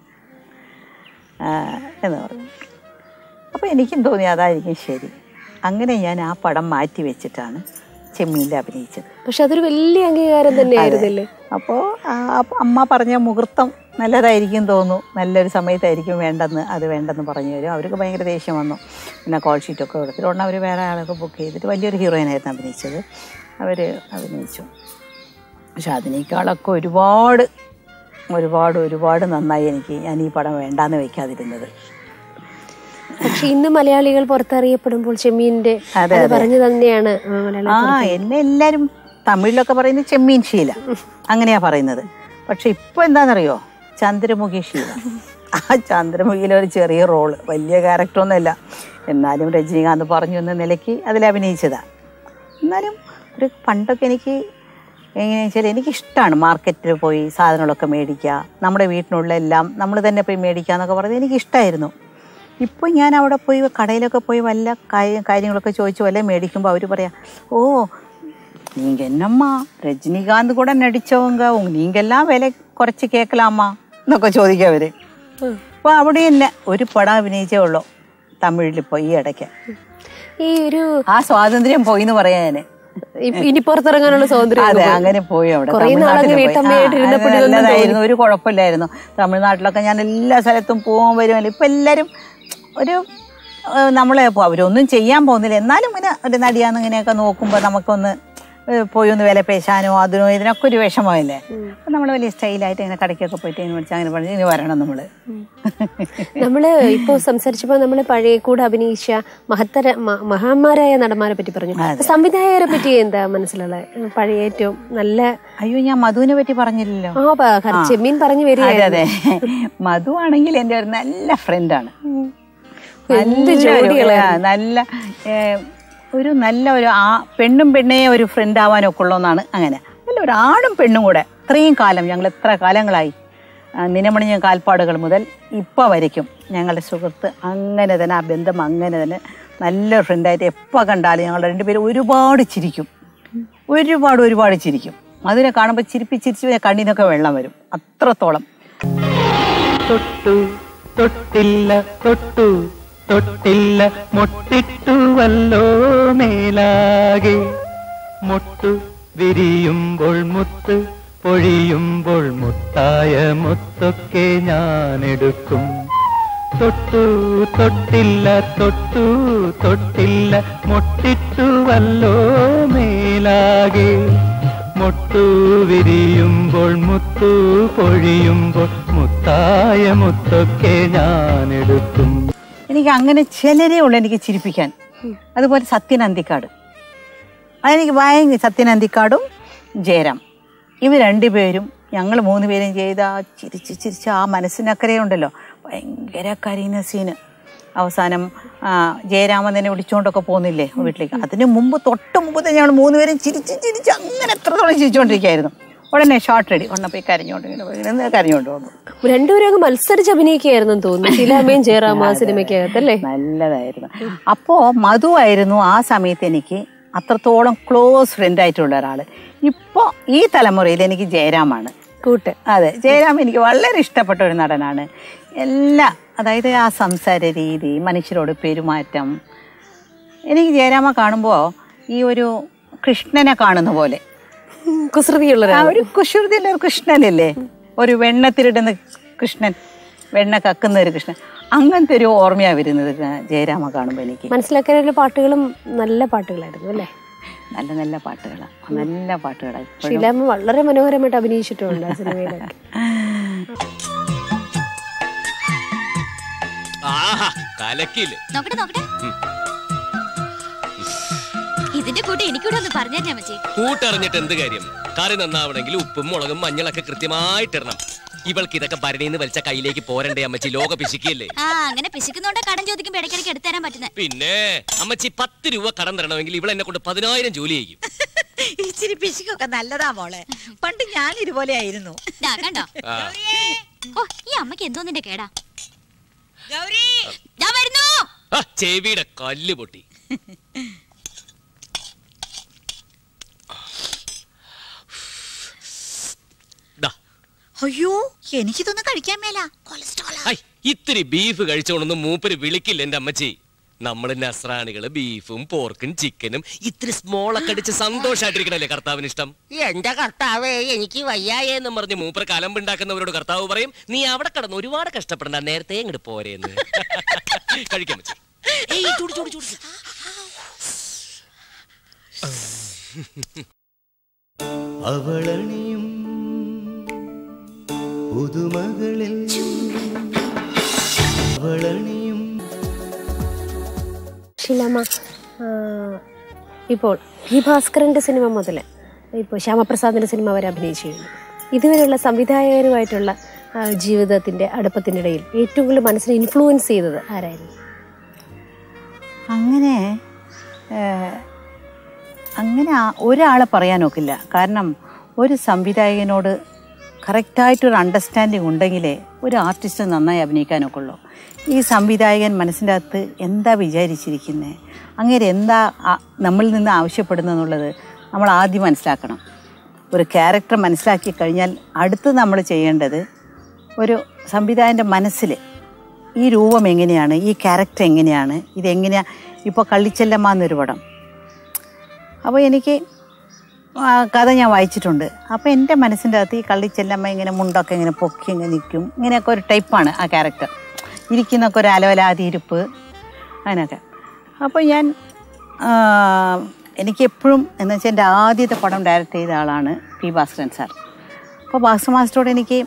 എന്ന് പറഞ്ഞു. അപ്പോൾ എനിക്കും തോന്നി അതായിരിക്കും ശരി. അങ്ങനെ ഞാൻ ആ പടം മാറ്റി വെച്ചിട്ടാണ് ചെമ്മീനിൽ അഭിനയിച്ചത്. പക്ഷെ അതൊരു വലിയ അംഗീകാരം തന്നെയായിരുന്നില്ലേ? അപ്പോൾ അമ്മ പറഞ്ഞ മുഹൂർത്തം നല്ലതായിരിക്കും തോന്നുന്നു, നല്ലൊരു സമയത്തായിരിക്കും വേണ്ടെന്ന് അത് വേണ്ടെന്ന് പറഞ്ഞു തരും. അവർക്ക് ഭയങ്കര ദേഷ്യം വന്നു. പിന്നെ കോൾ ഷീറ്റൊക്കെ കൊടുത്തിട്ട് ഉടനെ അവർ വേറെ ആളൊക്കെ ബുക്ക് ചെയ്തിട്ട് വലിയൊരു ഹീറോയിനായിരുന്നു അഭിനയിച്ചത്. അവർ അഭിനയിച്ചു. പക്ഷെ അതിനേക്കാളൊക്കെ ഒരുപാട് ഒരുപാട് ഒരുപാട് നന്നായി എനിക്ക് ഞാൻ ഈ പടം വേണ്ടാന്ന് വയ്ക്കാതിരുന്നത്. പക്ഷെ ഇന്ന് മലയാളികൾ പുറത്തറിയപ്പെടുമ്പോൾ ചെമ്മീൻ്റെ പറഞ്ഞു തന്നെയാണ്. ആ എന്നെ എല്ലാവരും തമിഴിലൊക്കെ പറയുന്നത് ചെമ്മീൻ ശീല അങ്ങനെയാ പറയുന്നത്. പക്ഷെ ഇപ്പൊ എന്താണെന്നറിയോ, ചന്ദ്രമുഖി ശീല. ആ ചന്ദ്രമുഖിയിലെ ഒരു ചെറിയ റോള്, വലിയ ക്യാരക്ടറൊന്നുമല്ല, എന്നാലും രജനീകാന്ത് പറഞ്ഞു എന്ന നിലയ്ക്ക് അതിൽ അഭിനയിച്ചതാണ്. എന്നാലും ഒരു പണ്ടൊക്കെ എനിക്ക് എങ്ങനെയാണെന്ന് വെച്ചാൽ എനിക്കിഷ്ടമാണ് മാർക്കറ്റിൽ പോയി സാധനങ്ങളൊക്കെ മേടിക്കുക, നമ്മുടെ വീട്ടിനുള്ള എല്ലാം നമ്മൾ തന്നെ പോയി മേടിക്കുക എന്നൊക്കെ പറഞ്ഞത് എനിക്കിഷ്ടമായിരുന്നു. ഇപ്പോൾ ഞാൻ അവിടെ പോയി കടയിലൊക്കെ പോയി വല്ല കാര്യം കാര്യങ്ങളൊക്കെ ചോദിച്ചു വല്ല മേടിക്കുമ്പോൾ അവർ പറയാം, ഓ நீங்க என்னம்மா രജനീകാന്ത് കൂടെ നടിച്ചവങ്ക നീങ്കെല്ലാം വില കുറച്ച് കേൾക്കലാമ്മ എന്നൊക്കെ ചോദിക്കുക അവര്. അപ്പോൾ അവിടെ തന്നെ ഒരു പടം അഭിനയിച്ചേ ഉള്ളൂ തമിഴിലിപ്പോൾ ഈ ഇടയ്ക്ക്. ഈ ഒരു ആ സ്വാതന്ത്ര്യം പോയി എന്ന് പറയാ ഞാൻ. ഇനി പുറത്തിറങ്ങാനുള്ള സ്വാതന്ത്ര്യം. അതെ, അങ്ങനെ പോയി. അവിടെ നല്ലതായിരുന്നു, ഒരു കുഴപ്പമില്ലായിരുന്നു. തമിഴ്നാട്ടിലൊക്കെ ഞാൻ എല്ലാ സ്ഥലത്തും പോകാൻ വരുമല്ലോ. ഇപ്പം എല്ലാവരും ഒരു നമ്മളെ അവരൊന്നും ചെയ്യാൻ പോകുന്നില്ല, എന്നാലും ഇങ്ങനെ ഒരു നടിയാന്ന് ഇങ്ങനെയൊക്കെ നോക്കുമ്പോൾ നമുക്കൊന്ന് പോയി ഒന്ന് വില പേശാനോ അതിനോ ഇതിനൊക്കെ ഒരു വിഷമമല്ലേ. അപ്പം നമ്മൾ വലിയ സ്റ്റൈലായിട്ട് ഇങ്ങനെ കടയ്ക്കൊക്കെ പോയിട്ട് ഇങ്ങനെ വിളിച്ചാൽ അങ്ങനെ പറഞ്ഞ് ഇനി വരണം നമ്മൾ. നമ്മള് ഇപ്പോൾ സംസാരിച്ചപ്പോൾ നമ്മൾ പഴയ കൂടെ അഭിനയിച്ച മഹത്തര മഹാന്മാരായ നടന്മാരെ പറ്റി പറഞ്ഞു. സംവിധായകരെ പറ്റി എന്താ മനസ്സിലുള്ള പഴയ ഏറ്റവും നല്ല? അയ്യോ, ഞാൻ മധുവിനെ പറ്റി പറഞ്ഞില്ലല്ലോ. ആ, ചെമ്മീൻ പറഞ്ഞു വരിക. അതെ അതെ, മധു ആണെങ്കിൽ എൻ്റെ ഒരു നല്ല ഫ്രണ്ടാണ്. നല്ല ഒരു നല്ല ഒരു ആ പെണ്ണും പെണ്ണേ ഒരു ഫ്രണ്ട് ആവാനൊക്കെ ഉള്ളതെന്നാണ്. അങ്ങനെ നല്ല ഒരു ആണും പെണ്ണും കൂടെ ഇത്രയും കാലം ഞങ്ങൾ എത്ര കാലങ്ങളായി നിനമണിഞ്ഞ കാൽപ്പാടുകൾ മുതൽ ഇപ്പോൾ വരയ്ക്കും ഞങ്ങളുടെ സുഹൃത്ത് അങ്ങനെ തന്നെ, ആ ബന്ധം അങ്ങനെ തന്നെ നല്ല ഫ്രണ്ടായിട്ട് എപ്പോൾ കണ്ടാലും ഞങ്ങൾ രണ്ടുപേരും ഒരുപാട് ചിരിക്കും, ഒരുപാട് ഒരുപാട് ചിരിക്കും. അതിനെ കാണുമ്പോൾ ചിരിപ്പി ചിരിച്ച് കണ്ണിനൊക്കെ വെള്ളം വരും, അത്രത്തോളം. തൊട്ടു തൊട്ടില്ല തൊട്ടു തൊട്ടില്ല മൊട്ടിട്ടുവല്ലോ മേലാകെ, മൊട്ടു വിരിയുമ്പോൾ മുത്ത് പൊഴിയുമ്പോൾ മുത്തായ മുത്തൊക്കെ ഞാനെടുക്കും. തൊട്ടു തൊട്ടില്ല തൊട്ടു തൊട്ടില്ല മൊട്ടിട്ടുവല്ലോ മേലാകെ, മൊട്ടു വിരിയുമ്പോൾ മുത്തു പൊഴിയുമ്പോൾ മുത്തായ മുത്തൊക്കെ ഞാനെടുക്കും. എനിക്ക് അങ്ങനെ ചിലരേ ഉള്ളൂ എനിക്ക് ചിരിപ്പിക്കാൻ. അതുപോലെ സത്യൻ അന്തിക്കാട്, അതെനിക്ക് ഭയങ്കര, സത്യൻ അന്തിക്കാടും ജയറാം, ഇവർ രണ്ടുപേരും ഞങ്ങൾ മൂന്ന് പേരും ചെയ്ത ആ ചിരിച്ച് ചിരിച്ച് ആ മനസ്സിനക്കരയുണ്ടല്ലോ, ഭയങ്കര കരയുന്ന സീന്. അവസാനം ജയരാമൻ തന്നെ വിളിച്ചുകൊണ്ടൊക്കെ പോകുന്നില്ലേ വീട്ടിലേക്ക്, അതിന് മുമ്പ് തൊട്ട് മുമ്പ് തന്നെ ഞങ്ങൾ മൂന്ന് പേരും ചിരിച്ച് ചിരിച്ച് അങ്ങനെ എത്രത്തോളം ചിരിച്ചുകൊണ്ടിരിക്കുകയായിരുന്നു. ഉടനെ ഷോർട്ട് റെഡി ഉടനെ പോയി കരഞ്ഞോണ്ട് ഇങ്ങനെ കരഞ്ഞോണ്ട് വന്നു. രണ്ടുപേരും മത്സരിച്ച് അഭിനയിക്കുകയായിരുന്നു തോന്നുന്നു, ശീലാമ്മയും ജയറാം ആ സിനിമയ്ക്കകത്തല്ലേ. നല്ലതായിരുന്നു. അപ്പോൾ മധു ആയിരുന്നു ആ സമയത്ത് എനിക്ക് അത്രത്തോളം ക്ലോസ് ഫ്രണ്ട് ആയിട്ടുള്ള ഒരാൾ. ഇപ്പോൾ ഈ തലമുറയിൽ എനിക്ക് ജയറാമാണ് കൂട്ട്. അതെ, ജയറാം എനിക്ക് വളരെ ഇഷ്ടപ്പെട്ട ഒരു നടനാണ്. എല്ലാ അതായത് ആ സംസാര രീതി, മനുഷ്യരോട് പെരുമാറ്റം, എനിക്ക് ജയറാമ കാണുമ്പോൾ ഈ ഒരു കൃഷ്ണനെ കാണുന്ന പോലെ, കുസൃതിയുള്ള ഒരു കുസൃതിയുള്ള ഒരു കൃഷ്ണനല്ലേ, ഒരു വെണ്ണത്തിരിടുന്ന കൃഷ്ണൻ, വെണ്ണ കക്കുന്ന ഒരു കൃഷ്ണൻ, അങ്ങനത്തെ ഒരു ഓർമ്മയാണ് വരുന്നത് ജയറാമ കാണുമ്പോൾ എനിക്ക്. മനസ്സിലാക്കാനുള്ള പാട്ടുകളും നല്ല പാട്ടുകളായിരുന്നു അല്ലേ? നല്ല നല്ല പാട്ടുകളാണ്, നല്ല പാട്ടുകളാണ്. ശീലാമ്മ വളരെ മനോഹരമായിട്ട് അഭിനയിച്ചിട്ടുണ്ട് ആ സിനിമയിലൊക്കെ. ഇതിന്റെ കൂട്ടി എനിക്കൂടെ ഒന്ന് പറഞ്ഞു തരാം അമ്മച്ചി. കൂട്ടറിഞ്ഞിട്ട് എന്ത് കാര്യം? കറി നന്നാവണമെങ്കിൽ ഉപ്പും മുളകും മഞ്ഞളൊക്കെ കൃത്യമായിട്ടിടണം. ഇവൾക്ക് ഇതൊക്കെ ഭരണിന്ന് വലിച്ച കയ്യിലേക്ക് പോരണ്ടേ അമ്മച്ചി? ലോക പിശിക്കല്ലേ? ആ, അങ്ങനെ പിശിക്കുന്നോണ്ട് കടം ചോദിക്കുമ്പോ ഇടയ്ക്കിടയ്ക്ക് എടുത്തു തരാൻ പറ്റുന്നത്. പിന്നെ അമ്മച്ചി പത്ത് രൂപ കടം തരണമെങ്കിൽ ഇവൾ എന്നെ കൊണ്ട് പതിനായിരം ജോലി ചെയ്യും. ഇച്ചിരി പിശിക്കൊക്കെ നല്ലതാ മോളെ, പണ്ട് ഞാൻ ഇതുപോലെ ആയിരുന്നു. കണ്ടോ? ഓ, ഈ അമ്മക്ക് എന്തോന്നിന്റെ കേടാ. ചെവിയുടെ കല്ല് പൊട്ടി. അയ്യോ എനിക്കിതൊന്നും കഴിക്കാൻ മേല, കൊളസ്ട്രോളാ. ഇത്തിരി ബീഫ് കഴിച്ചോണൊന്നും മൂപ്പര് വിളിക്കില്ല എന്റെ അമ്മച്ചി. നമ്മള് നസ്രാണികള് ബീഫും പോർക്കും ചിക്കനും ഇത്തിരി സ്മോളൊക്കെ അടിച്ച് സന്തോഷായിട്ടിരിക്കണല്ലേ കർത്താവിന് ഇഷ്ടം. എന്റെ കർത്താവേ എനിക്ക് വയ്യായെന്നും പറഞ്ഞ് മൂപ്പര് കലമ്പുണ്ടാക്കുന്നവരോട് കർത്താവ് പറയും, നീ അവിടെ കിടന്ന് ഒരുപാട് കഷ്ടപ്പെടണ്ട, നേരത്തെ ഇങ്ങോട്ട് പോരേന്ന്. കഴിക്കാൻ പറ്റും. അവളണിയും പുതുമകളിൽ അവളണിയും. ഷീലാമ്മ, ഇപ്പോൾ ഈ ഭാസ്കരൻ്റെ സിനിമ മുതൽ ഇപ്പോൾ ശ്യാമപ്രസാദിൻ്റെ സിനിമ വരെ അഭിനയിച്ചു കഴിഞ്ഞു. ഇതുവരെയുള്ള സംവിധായകരുമായിട്ടുള്ള ജീവിതത്തിൻ്റെ അടുപ്പത്തിനിടയിൽ ഏറ്റവും കൂടുതൽ മനസ്സിനെ ഇൻഫ്ലുവൻസ് ചെയ്തത് ആരായിരുന്നു? അങ്ങനെ അങ്ങനെ ഒരാളെ പറയാൻ നോക്കില്ല. കാരണം ഒരു സംവിധായകനോട് കറക്റ്റായിട്ടൊരു അണ്ടർസ്റ്റാൻഡിങ് ഉണ്ടെങ്കിലേ ഒരു ആർട്ടിസ്റ്റ് നന്നായി അഭിനയിക്കാനൊക്കെ ഉള്ളൂ. ഈ സംവിധായകൻ മനസ്സിൻ്റെ അകത്ത് എന്താ വിചാരിച്ചിരിക്കുന്നത്, അങ്ങനെ എന്താ നമ്മളിൽ നിന്ന് ആവശ്യപ്പെടുന്നതെന്നുള്ളത് നമ്മൾ ആദ്യം മനസ്സിലാക്കണം. ഒരു ക്യാരക്ടർ മനസ്സിലാക്കി കഴിഞ്ഞാൽ അടുത്ത് നമ്മൾ ചെയ്യേണ്ടത് ഒരു സംവിധായകൻ്റെ മനസ്സിൽ ഈ രൂപം എങ്ങനെയാണ്, ഈ ക്യാരക്ടർ എങ്ങനെയാണ്, ഇതെങ്ങനെയാണ്. ഇപ്പോൾ കള്ളിച്ചെല്ലമ്മ എന്നൊരു പടം, അപ്പോൾ എനിക്ക് കഥ ഞാൻ വായിച്ചിട്ടുണ്ട്. അപ്പോൾ എൻ്റെ മനസ്സിൻ്റെ അകത്ത് ഈ കള്ളിച്ചെല്ലമ്മ ഇങ്ങനെ മുണ്ടൊക്കെ ഇങ്ങനെ പൊക്കി ഇങ്ങനെ നിൽക്കും, ഇങ്ങനെയൊക്കെ ഒരു ടൈപ്പാണ് ആ ക്യാരക്ടർ. ഇരിക്കുന്നൊക്കെ ഒരു അലവലാതി ഇരിപ്പ് അങ്ങനെയൊക്കെ. അപ്പോൾ ഞാൻ എനിക്കെപ്പോഴും എന്ന് വെച്ചാൽ എൻ്റെ ആദ്യത്തെ പടം ഡയറക്റ്റ് ചെയ്ത ആളാണ് പി ഭാസ്കരൻ സാർ. അപ്പോൾ ഭാസ്കർ മാസ്റ്ററോട് എനിക്ക്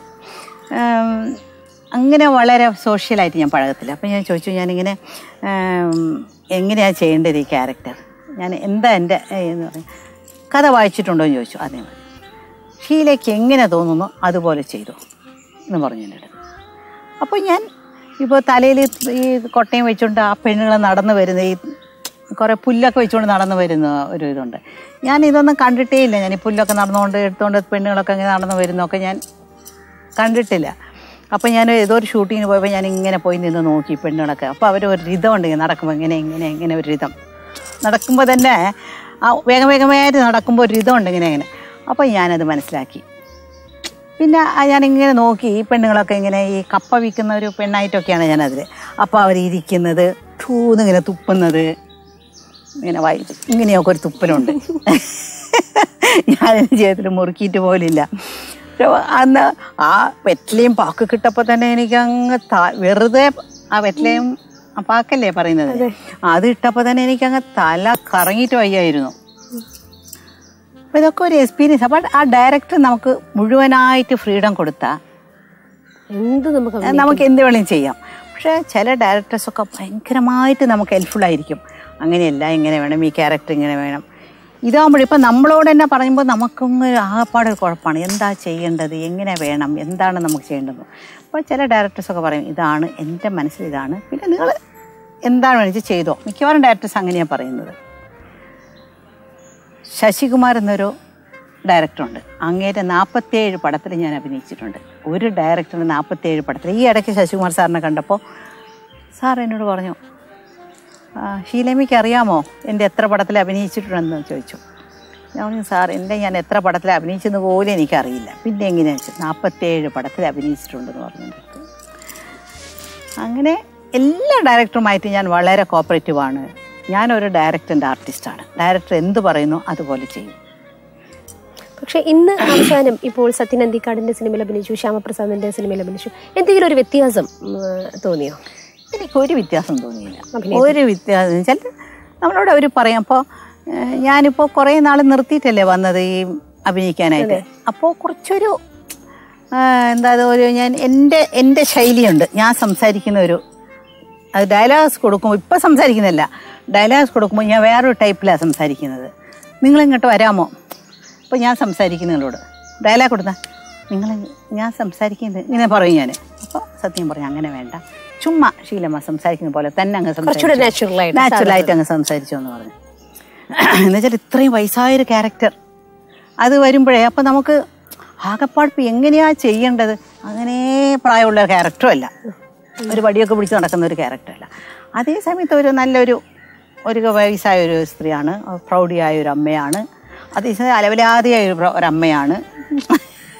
അങ്ങനെ വളരെ സോഷ്യലായിട്ട് ഞാൻ പഴകത്തില്ല. അപ്പോൾ ഞാൻ ചോദിച്ചു, ഞാനിങ്ങനെ എങ്ങനെയാണ് ചെയ്യേണ്ടത് ഈ ക്യാരക്ടർ, ഞാൻ എന്താ എൻ്റെ എന്ന് പറയും, കഥ വായിച്ചിട്ടുണ്ടോ എന്ന് ചോദിച്ചു. അതേ മതി, ഷീലയ്ക്ക് എങ്ങനെ തോന്നുന്നു അതുപോലെ ചെയ്തു എന്ന് പറഞ്ഞു എൻ്റെ അടുത്ത്. അപ്പോൾ ഞാൻ ഇപ്പോൾ തലയിൽ ഈ കൊട്ടയും വെച്ചുകൊണ്ട് ആ പെണ്ണുങ്ങൾ നടന്നു വരുന്ന ഈ കുറേ പുല്ലൊക്കെ വെച്ചുകൊണ്ട് നടന്നു വരുന്ന ഒരു ഇതുണ്ട്. ഞാൻ ഇതൊന്നും കണ്ടിട്ടേ ഇല്ല. ഞാൻ ഈ പുല്ലൊക്കെ നടന്നുകൊണ്ട് എടുത്തുകൊണ്ട് പെണ്ണുങ്ങളൊക്കെ ഇങ്ങനെ നടന്നു വരുന്നതൊക്കെ ഞാൻ കണ്ടിട്ടില്ല. അപ്പോൾ ഞാൻ ഏതോ ഒരു ഷൂട്ടിങ്ങിന് പോയപ്പോൾ ഞാൻ ഇങ്ങനെ പോയി നിന്ന് നോക്കി പെണ്ണുങ്ങളൊക്കെ. അപ്പോൾ അവർ ഒരു രിതമുണ്ട് ഇങ്ങനെ നടക്കുമ്പോൾ, ഇങ്ങനെ ഇങ്ങനെ ഇങ്ങനെ ഒരു രിതം നടക്കുമ്പോൾ തന്നെ ആ വേഗം വേഗമായിട്ട് നടക്കുമ്പോൾ ഒരു രിതമുണ്ട് ഇങ്ങനെ ഇങ്ങനെ. അപ്പോൾ ഞാനത് മനസ്സിലാക്കി. പിന്നെ ഞാനിങ്ങനെ നോക്കി ഈ പെണ്ണുങ്ങളൊക്കെ ഇങ്ങനെ ഈ കപ്പ വിൽക്കുന്ന ഒരു പെണ്ണായിട്ടൊക്കെയാണ് ഞാനതിൽ. അപ്പോൾ അവരിയ്ക്കുന്നത് ടൂന്നിങ്ങനെ തുപ്പുന്നത്, ഇങ്ങനെ വായി ഇങ്ങനെയൊക്കെ ഒരു തുപ്പലുണ്ട്. ഞാനെൻ്റെ ജീവിതത്തിൽ മുറുക്കിയിട്ട് പോലില്ല. അന്ന് ആ വെറ്റിലയും പാക്ക് കിട്ടപ്പോൾ തന്നെ എനിക്കങ്ങ് വെറുതെ ആ വെറ്റിലയും ആ പാക്കല്ലേ പറയുന്നത്, അത് ഇട്ടപ്പോൾ തന്നെ എനിക്കങ്ങ് തല കറങ്ങിയിട്ട് വയ്യായിരുന്നു. അപ്പോൾ ഇതൊക്കെ ഒരു എക്സ്പീരിയൻസ്. അപ്പോൾ ആ ഡയറക്ടർ നമുക്ക് മുഴുവനായിട്ട് ഫ്രീഡം കൊടുത്താൽ എന്ത് നമുക്ക് നമുക്ക് എന്ത് വേണമെങ്കിലും ചെയ്യാം. പക്ഷേ ചില ഡയറക്ടേഴ്സൊക്കെ ഭയങ്കരമായിട്ട് നമുക്ക് ഹെൽപ്ഫുള്ളായിരിക്കും. അങ്ങനെയല്ല, ഇങ്ങനെ വേണം, ഈ ക്യാരക്ടർ ഇങ്ങനെ വേണം. ഇതാകുമ്പോൾ ഇപ്പം നമ്മളോട് തന്നെ പറയുമ്പോൾ നമുക്കൊന്ന് ആകപ്പാടൊരു കുഴപ്പമാണ്, എന്താ ചെയ്യേണ്ടത്, എങ്ങനെ വേണം, എന്താണ് നമുക്ക് ചെയ്യേണ്ടത്. അപ്പോൾ ചില ഡയറക്ടേഴ്സൊക്കെ പറയും, ഇതാണ് എൻ്റെ മനസ്സിൽ, ഇതാണ്, പിന്നെ നിങ്ങൾ എന്താണ് വേണമെങ്കിൽ ചെയ്തോ. മിക്കവാറും ഡയറക്ടേഴ്സ് അങ്ങനെയാണ് പറയുന്നത്. ശശികുമാർ എന്നൊരു ഡയറക്ടറുണ്ട്. അങ്ങേരെ നാൽപ്പത്തേഴ് പടത്തിൽ ഞാൻ അഭിനയിച്ചിട്ടുണ്ട്. ഒരു ഡയറക്ടറിന് നാൽപ്പത്തേഴ് പടത്തിൽ. ഈ ഇടയ്ക്ക് ശശികുമാർ സാറിനെ കണ്ടപ്പോൾ സാർ എന്നോട് പറഞ്ഞു, ഷീലമ്മയ്ക്ക് അറിയാമോ എൻ്റെ എത്ര പടത്തിൽ അഭിനയിച്ചിട്ടുണ്ടെന്ന് ചോദിച്ചു. ഞാൻ പറഞ്ഞു, സാർ എൻ്റെ ഞാൻ എത്ര പടത്തിൽ അഭിനയിച്ചെന്ന് പോലും എനിക്കറിയില്ല. പിന്നെ എങ്ങനെയാണെന്ന് വെച്ചാൽ നാൽപ്പത്തേഴ് പടത്തിൽ അഭിനയിച്ചിട്ടുണ്ടെന്ന് പറഞ്ഞിട്ട്. അങ്ങനെ എല്ലാ ഡയറക്ടറുമായിട്ട് ഞാൻ വളരെ കോപ്പറേറ്റീവാണ്. ഞാനൊരു ഡയറക്ടറിൻ്റെ ആർട്ടിസ്റ്റാണ്. ഡയറക്ടർ എന്ത് പറയുന്നു അതുപോലെ ചെയ്യും. പക്ഷേ ഇന്ന് അവസാനം ഇപ്പോൾ സത്യൻ അന്തിക്കാടിൻ്റെ സിനിമയിൽ അഭിനയിച്ചു, ശ്യാമപ്രസാദിൻ്റെ സിനിമയിൽ അഭിനയിച്ചു, എന്തെങ്കിലും ഒരു വ്യത്യാസം തോന്നിയോ? എനിക്കൊരു വ്യത്യാസം തോന്നിയില്ല. ഒരു വ്യത്യാസം വെച്ചാൽ നമ്മളോട് അവർ പറയും. അപ്പോൾ ഞാനിപ്പോൾ കുറേ നാൾ നിർത്തിയിട്ടല്ലേ വന്നത് ഈ അഭിനയിക്കാനായിട്ട്. അപ്പോൾ കുറച്ചൊരു എന്താ ഒരു ഞാൻ എൻ്റെ എൻ്റെ ശൈലിയുണ്ട്. ഞാൻ സംസാരിക്കുന്ന ഒരു അത് ഡയലോഗ്സ് കൊടുക്കുമ്പോൾ, ഇപ്പം സംസാരിക്കുന്നില്ല, ഡയലോഗ്സ് കൊടുക്കുമ്പോൾ ഞാൻ വേറൊരു ടൈപ്പിലാണ് സംസാരിക്കുന്നത്. നിങ്ങളിങ്ങോട്ട് വരാമോ? അപ്പോൾ ഞാൻ സംസാരിക്കുന്നതിനോട് ഡയലോഗ് കൊടുത്താൽ നിങ്ങൾ ഞാൻ സംസാരിക്കുന്നത് ഇങ്ങനെ പറയും ഞാൻ. അപ്പോൾ സത്യം പറയും, അങ്ങനെ വേണ്ട, ചുമ്മാ ശീലമ്മ സംസാരിക്കുന്ന പോലെ തന്നെ അങ്ങ് സംസാരിച്ചു, നാച്ചുറലായിട്ട് അങ്ങ് സംസാരിച്ചു എന്ന് പറഞ്ഞു. എന്നുവെച്ചാൽ ഇത്രയും വയസ്സായൊരു ക്യാരക്ടർ അത് വരുമ്പോഴേ അപ്പം നമുക്ക് ആകപ്പാടിപ്പ് എങ്ങനെയാണ് ചെയ്യേണ്ടത്. അങ്ങനെ പ്രായമുള്ള ക്യാരക്ടറും അല്ല, ഒരു വടിയൊക്കെ പിടിച്ച് നടക്കുന്ന ഒരു ക്യാരക്ടറല്ല. അതേ സമയത്ത് ഒരു നല്ലൊരു ഒരു വയസ്സായ ഒരു സ്ത്രീയാണ്, പ്രൗഢിയായ ഒരു അമ്മയാണ്, അതേസമയം അലവലാതിയായ ഒരു ഒരമ്മയാണ്.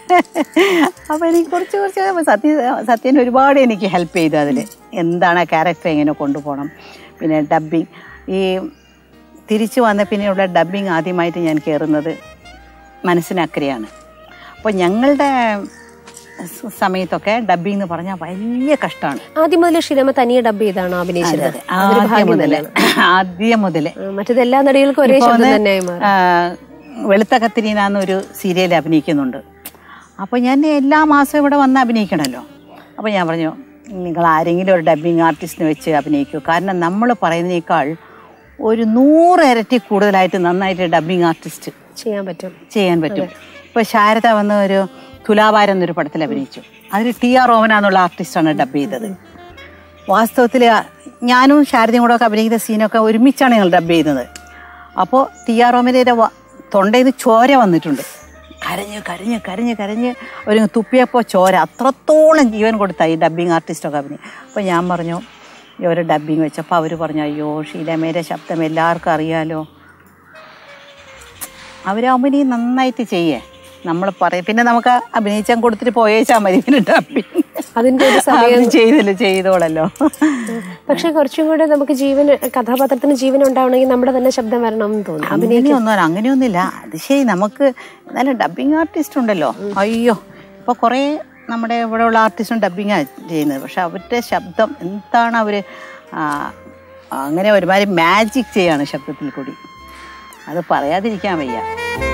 അപ്പോൾ എനിക്ക് കുറച്ച് കുറച്ച് സത്യ സത്യൻ ഒരുപാട് എനിക്ക് ഹെൽപ്പ് ചെയ്തു അതിൽ. എന്താണ് ക്യാരക്ടർ എങ്ങനെ കൊണ്ടുപോകണം. പിന്നെ ഡബ്ബിങ് ഈ തിരിച്ചു വന്ന പിന്നെയുള്ള ഡബ്ബിങ് ആദ്യമായിട്ട് ഞാൻ കയറുന്നത് മനസ്സിനക്കരെയാണ്. അപ്പോൾ ഞങ്ങളുടെ സമയത്തൊക്കെ ഡബ്ബിങ് എന്ന് പറഞ്ഞാൽ വലിയ കഷ്ടമാണ്. ആദ്യം മുതൽ ഷീലമ്മ തനിയെ ഡബ് ചെയ്താണോ അഭിനയിച്ചത്? ആദ്യം മുതൽ മറ്റേത് എല്ലാ നടികൾക്കും ഒരേ ശബ്ദം തന്നെയായി മാറി. വെളുത്ത കത്തിരീന എന്നൊരു സീരിയൽ അഭിനയിക്കുന്നുണ്ട്. അപ്പോൾ ഞാൻ എല്ലാ മാസവും ഇവിടെ വന്ന് അഭിനയിക്കണമല്ലോ. അപ്പോൾ ഞാൻ പറഞ്ഞു, നിങ്ങൾ ആരെങ്കിലും ഒരു ഡബ്ബിങ് ആർട്ടിസ്റ്റിനെ വെച്ച് അഭിനയിക്കൂ. കാരണം നമ്മൾ പറയുന്നതിനേക്കാൾ ഒരു നൂറ് ഇരട്ടി കൂടുതലായിട്ട് നന്നായിട്ട് ഡബ്ബിങ് ആർട്ടിസ്റ്റ് ചെയ്യാൻ പറ്റും ചെയ്യാൻ പറ്റും ഇപ്പോൾ ശാരദ വന്ന് ഒരു തുലാഭാരം എന്നൊരു പടത്തിൽ അഭിനയിച്ചു. അതിൽ ടി ആർ റോമന എന്നുള്ള ആർട്ടിസ്റ്റാണ് ഡബ് ചെയ്തത്. വാസ്തവത്തിൽ ഞാനും ശാരദയും കൂടെ ഒക്കെ അഭിനയിക്കുന്ന സീനൊക്കെ ഒരുമിച്ചാണ് ഞങ്ങൾ ഡബ് ചെയ്യുന്നത്. അപ്പോൾ ടി ആർ റോമനയുടെ തൊണ്ടയിൽ നിന്ന് ചോര വന്നിട്ടുണ്ട്. കരഞ്ഞ് കരഞ്ഞ് കരഞ്ഞ് കരഞ്ഞ് ഒരു തുപ്പിയപ്പോൾ ചോര അത്രത്തോളം ജീവൻ കൊടുത്തായി ഈ ഡബ്ബിങ് ആർട്ടിസ്റ്റൊക്കെ അഭിനയം. അപ്പോൾ ഞാൻ പറഞ്ഞു ഇവർ ഡബ്ബിങ് വെച്ചപ്പോൾ അവർ പറഞ്ഞു, അയ്യോ ഷീലമ്മയുടെ ശബ്ദം എല്ലാവർക്കും അറിയാലോ. അവരാകുമ്പോൾ നീ നന്നായിട്ട് ചെയ്യേ നമ്മൾ പറയും. പിന്നെ നമുക്ക് അഭിനയിച്ചാൽ കൊടുത്തിട്ട് പോയേച്ചാൽ മതി. പിന്നെ ഡബ്ബിങ് അതിൻ്റെ ഒരു സമയം ചെയ്തല്ലോ ചെയ്തോളല്ലോ. പക്ഷെ കുറച്ചും കൂടെ നമുക്ക് ജീവൻ കഥാപാത്രത്തിന് ജീവൻ ഉണ്ടാവണമെങ്കിൽ നമ്മുടെ തന്നെ ശബ്ദം വരണം എന്ന് തോന്നുന്നു. അങ്ങനെയൊന്നും അങ്ങനെയൊന്നുമില്ല. അത് ശരി, നമുക്ക് എന്നാലും ഡബ്ബിങ് ആർട്ടിസ്റ്റ് ഉണ്ടല്ലോ. അയ്യോ ഇപ്പോൾ കുറേ നമ്മുടെ ഇവിടെയുള്ള ആർട്ടിസ്റ്റും ഡബ്ബിങ്ങാണ് ചെയ്യുന്നത്. പക്ഷെ അവരുടെ ശബ്ദം എന്താണ് അവർ അങ്ങനെ ഒരുമാതിരി മാജിക് ചെയ്യാണ് ശബ്ദത്തിൽ കൂടി. അത് പറയാതിരിക്കാൻ വയ്യ.